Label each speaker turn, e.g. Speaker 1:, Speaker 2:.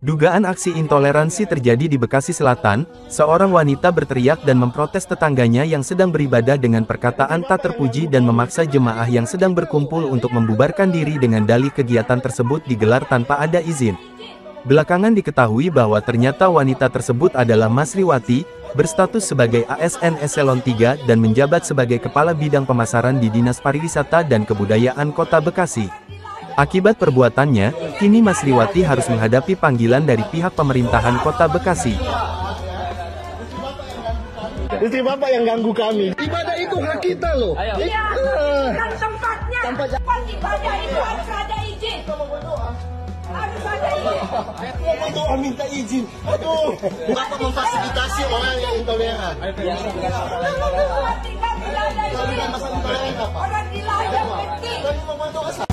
Speaker 1: Dugaan aksi intoleransi terjadi di Bekasi Selatan, seorang wanita berteriak dan memprotes tetangganya yang sedang beribadah dengan perkataan tak terpuji dan memaksa jemaah yang sedang berkumpul untuk membubarkan diri dengan dalih kegiatan tersebut digelar tanpa ada izin. Belakangan diketahui bahwa ternyata wanita tersebut adalah Masriwati, berstatus sebagai ASN Eselon 3 dan menjabat sebagai Kepala Bidang Pemasaran di Dinas Pariwisata dan Kebudayaan Kota Bekasi. Akibat perbuatannya, kini Masriwati harus menghadapi panggilan dari pihak pemerintahan Kota Bekasi.
Speaker 2: Istri Bapak yang ganggu kami. Ibadah itu hak kita loh.
Speaker 3: Iya, kan tempatnya. Tempat ibadah itu harus ada izin. Harus ada izin.
Speaker 2: Mau berdoa minta izin. Aduh, Bapak memfasilitasi orang yang intoleran.
Speaker 3: Orang gila yang penting.